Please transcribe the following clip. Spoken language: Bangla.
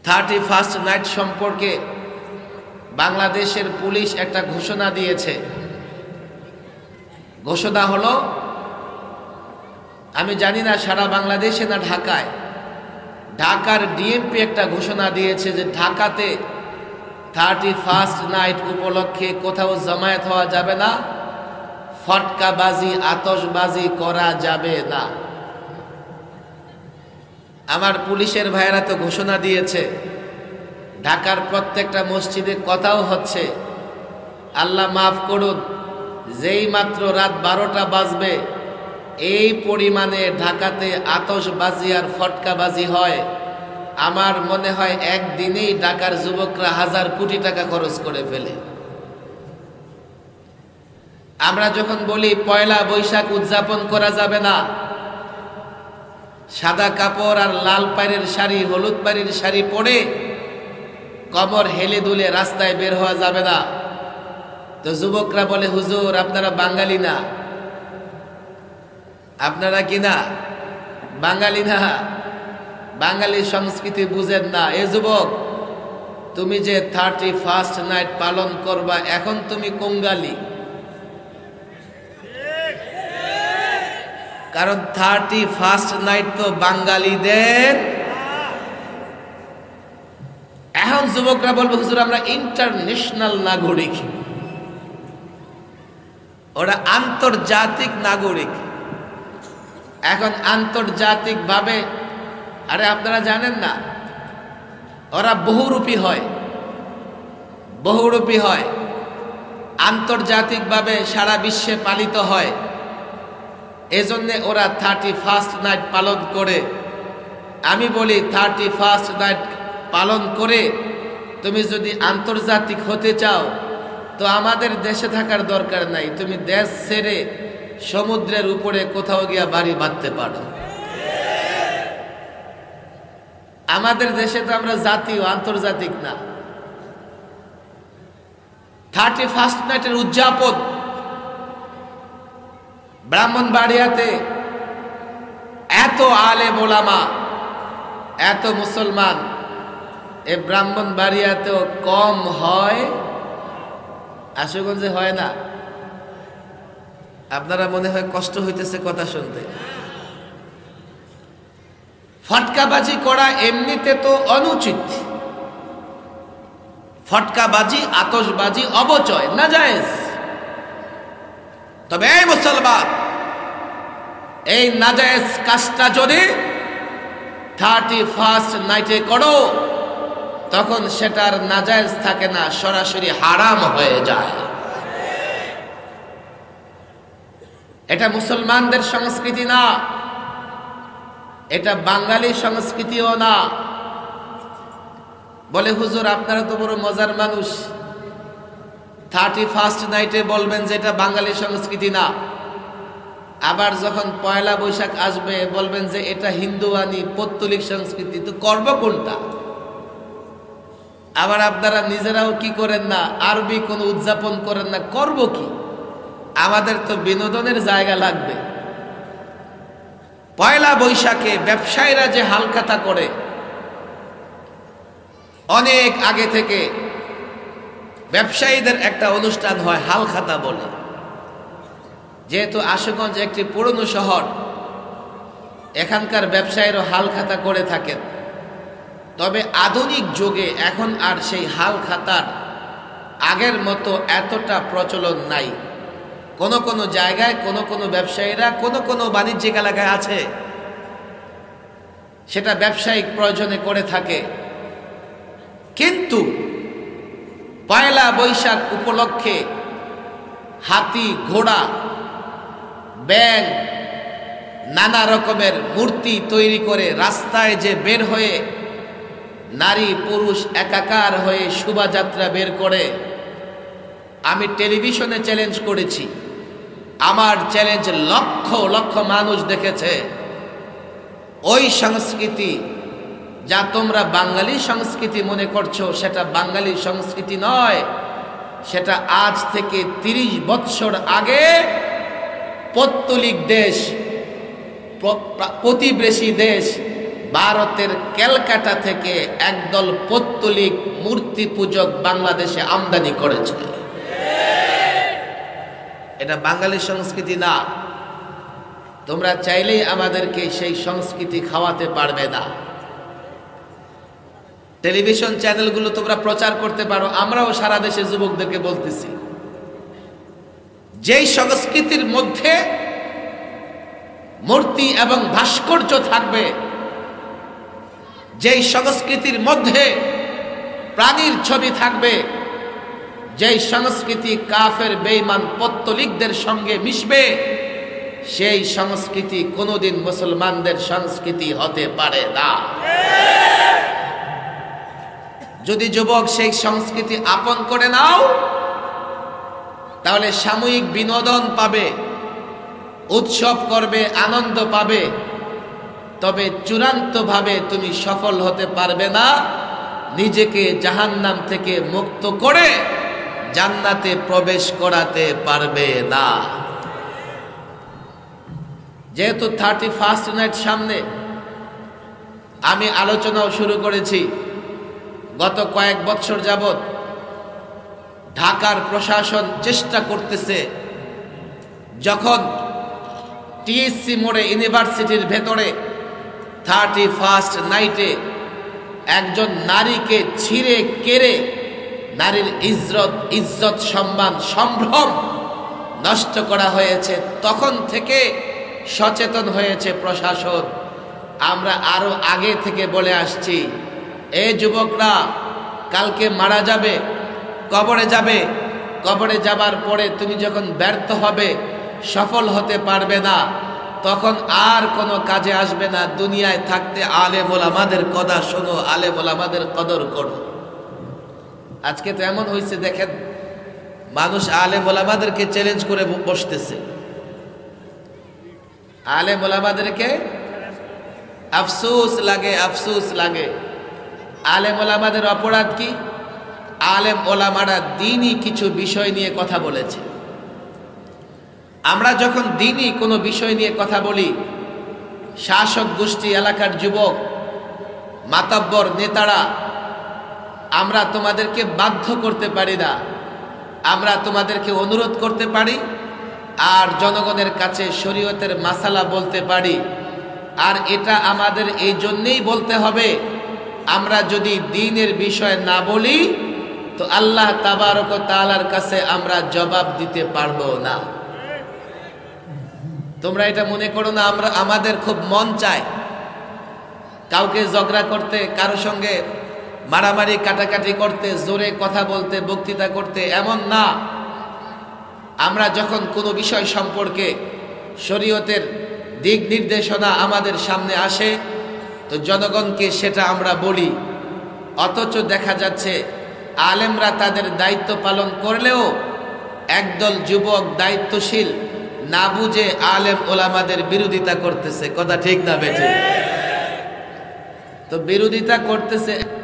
31st নাইট সম্পর্কে বাংলাদেশের পুলিশ একটা ঘোষণা দিয়েছে। ঘোষণা হলো, আমি জানি না সারা বাংলাদেশে না ঢাকায়, ঢাকার ডিএমপি একটা ঘোষণা দিয়েছে যে ঢাকাতে 31st নাইট উপলক্ষে কোথাও জামায়াত হওয়া যাবে না, ফটকাবাজি আতশবাজি করা যাবে না। আমার পুলিশের ভাইয়েরা তো ঘোষণা দিয়েছে, ঢাকার প্রত্যেকটা মসজিদে কথাও হচ্ছে, আল্লাহ মাফ করুন, যেই মাত্র রাত 12টা বাজবে এই পরিমাণে ঢাকাতে আতশবাজি আর ফটকাবাজি হয়, আমার মনে হয় একদিনেই ঢাকার যুবকরা 1000 কোটি টাকা খরচ করে ফেলে। আমরা যখন বলি পয়লা বৈশাখ উদযাপন করা যাবে না, সাদা কাপড় আর লাল পাড়ের শাড়ি হলুদ পাড়ের শাড়ি পরে কমর হেলে দুলে রাস্তায় বের হওয়া যাবে না, তো যুবকরা বলে হুজুর আপনারা বাঙালি না, আপনারা কি না বাঙালি না, বাঙালি সংস্কৃতি বুঝেন না। এ যুবক, তুমি যে 31st নাইট পালন করবা এখন তুমি কঙ্গালি, কারণ 31st নাইট তো বাঙালিদের। এখন যুবকরা বলবে হুজুর আমরা ইন্টারন্যাশনাল নাগরিক, ওরা আন্তর্জাতিক নাগরিক। এখন আন্তর্জাতিক ভাবে, আরে আপনারা জানেন না ওরা বহুরূপী হয়, বহুরূপী হয়, আন্তর্জাতিকভাবে সারা বিশ্বে পালিত হয়, এজন্যে ওরা 31st নাইট পালন করে। আমি বলি 31st নাইট পালন করে তুমি যদি আন্তর্জাতিক হতে চাও তো আমাদের দেশে থাকার দরকার নাই, তুমি দেশ ছেড়ে সমুদ্রের উপরে কোথাও গিয়া বাড়ি বাঁধতে পারো। আমাদের দেশে তো আমরা জাতীয়, আন্তর্জাতিক না। 31st নাইটের উদযাপন ব্রাহ্মণবাড়িয়াতে এত আলেম ওলামা, এত মুসলমান, এ ব্রাহ্মণবাড়িয়াতেও কম হয়, আশুগঞ্জে হয় না। আপনারা মনে হয় কষ্ট হইতেছে কথা শুনতে। ফটকাবাজি করা এমনিতে তো অনুচিত, ফটকাবাজি আতশবাজি অবচয় নাজায়েজ। তবে এই মুসলমান, এই নাজায়েজ কাজটা যদি 31st নাইটে করো তখন সেটার নাজায়েজ থাকে না, সরাসরি হারাম হয়ে যায়। এটা মুসলমানদের সংস্কৃতি না, এটা বাঙালি সংস্কৃতিও না। বলে হুজুর আপনারা তো বড় মজার মানুষ, 31st নাইটে বলবেন যে এটা বাঙালি সংস্কৃতি না, আবার যখন পয়লা বৈশাখ আসবে বলবেন যে এটা হিন্দুয়ানি পৌত্তলিক সংস্কৃতি, তো করব কোনটা? আবার আপনারা নিজেরাও কি করেন না, আরবি কোনো উদযাপন করেন না, করব কি? আমাদের তো বিনোদনের জায়গা লাগবে। পয়লা বৈশাখে ব্যবসায়ীরা যে হালখাতা করে, অনেক আগে থেকে ব্যবসায়ীদের একটা অনুষ্ঠান হয় হালখাতা বলে। যেহেতু আশুগঞ্জ একটি পুরনো শহর, এখানকার ব্যবসায়ীরা হালখাতা করে থাকেন। তবে আধুনিক যুগে এখন আর সেই হালখাতার আগের মতো এতটা প্রচলন নাই। কোন কোন জায়গায় কোন কোন ব্যবসায়ীরা কোন কোন বাণিজ্যিক এলাকায় আছে, সেটা ব্যবসায়িক প্রয়োজনে করে থাকে। কিন্তু পয়লা বৈশাখ উপলক্ষে হাতি, ঘোড়া, ব্যাঙ, নানা রকমের মূর্তি তৈরি করে রাস্তায় যে বের হয়ে নারী পুরুষ একাকার হয়ে শোভাযাত্রা বের করে, আমি টেলিভিশনে চ্যালেঞ্জ করেছি, আমার চ্যালেঞ্জ লক্ষ লক্ষ মানুষ দেখেছে। ওই সংস্কৃতি যা তোমরা বাঙালি সংস্কৃতি মনে করছো, সেটা বাঙালি সংস্কৃতি নয়, সেটা আজ থেকে 30 বৎসর আগে পৌত্তলিক দেশ, প্রতিবেশী দেশ ভারতের ক্যালকাটা থেকে একদল পৌত্তলিক মূর্তি পূজক বাংলাদেশে আমদানি করেছে। এটা বাঙালি সংস্কৃতি না। তোমরা চাইলেই আমাদেরকে সেই সংস্কৃতি খাওয়াতে পারবে না। টেলিভিশন চ্যানেলগুলো তোমরা প্রচার করতে পারো, আমরাও সারা দেশে যুবকদেরকে বলতেছি, যেই সংস্কৃতির মধ্যে মূর্তি এবং ভাস্কর্য থাকবে, যেই সংস্কৃতির মধ্যে প্রাণীর ছবি থাকবে, যেই সংস্কৃতি কাফের বেঈমান পৌত্তলিকদের সঙ্গে মিশবে, সেই সংস্কৃতি কোনোদিন মুসলমানদের সংস্কৃতি হতে পারে না। যদি যুবক সেই সংস্কৃতি আপন করে নাও, তাহলে সাময়িক বিনোদন পাবে, উৎসব করবে, আনন্দ পাবে, তবে চূড়ান্তভাবে তুমি সফল হতে পারবে না। নিজেকে জাহান্নাম থেকে মুক্ত করে জান্নাতে প্রবেশ করাতে পারবে না। যেহেতু 31st নাইট সামনে, আমি আলোচনাও শুরু করেছি। গত কয়েক বছর যাবত ঢাকার প্রশাসন চেষ্টা করতেছে, যখন টিএসসি মোড়ে ইউনিভার্সিটির ভেতরে 31st নাইটে একজন নারীকে ছিঁড়ে কেড়ে নারীর ইজ্জত সম্মান সম্ভ্রম নষ্ট করা হয়েছে, তখন থেকে সচেতন হয়েছে প্রশাসন। আমরা আরো আগে থেকে বলে আসছি, এই যুবকরা কালকে মারা যাবে, কবরে যাবে, কবরে যাবার পরে তুমি যখন ব্যর্থ হবে, সফল হতে পারবে না, তখন আর কোনো কাজে আসবে না। দুনিয়ায় থাকতে আলেম ওলামাদের কথা শোনো, আলেম ওলামাদের কদর করো। আজকে তো এমন হয়েছে, দেখেন মানুষ আলেম ওলামাদেরকে চ্যালেঞ্জ করে বসতেছে। আলেম ওলামাদেরকে আফসোস লাগে, আফসোস লাগে। আলেম ওলামাদের অপরাধ কি? আলেম ওলামারা দ্বীনি কিছু বিষয় নিয়ে কথা বলেছে। আমরা যখন দ্বীনি কোনো বিষয় নিয়ে কথা বলি, শাসক গোষ্ঠী, এলাকার যুবক, মাতাব্বর, নেতারা, আমরা তোমাদেরকে বাধ্য করতে পারি না, আমরা তোমাদেরকে অনুরোধ করতে পারি আর জনগণের কাছে শরীয়তের মাসালা বলতে পারি। আর এটা আমাদের এই জন্যেই বলতে হবে, আমরা যদি দ্বীনের বিষয় না বলি তো আল্লাহ তাবারক ওয়া তাআলার কাছে আমরা জবাব দিতে পারবো না। তোমরা এটা মনে করো না আমাদের খুব মন চায় কাউকে ঝগড়া করতে, কারো সঙ্গে মারামারি কাটাকাটি করতে, জোরে কথা বলতে, বক্তৃতা করতে, এমন না। আমরা যখন কোনো বিষয় সম্পর্কে শরীয়তের দিক নির্দেশনা আমাদের সামনে আসে তো জনগণকে সেটা আমরা বলি। অথচ দেখা যাচ্ছে আলেমরা তাদের দায়িত্ব পালন করলেও একদল যুবক দায়িত্বশীল না বুঝে আলেম ওলামাদের বিরোধিতা করতেছে। কথা ঠিক না বেঠিক? তো বিরোধিতা করতেছে।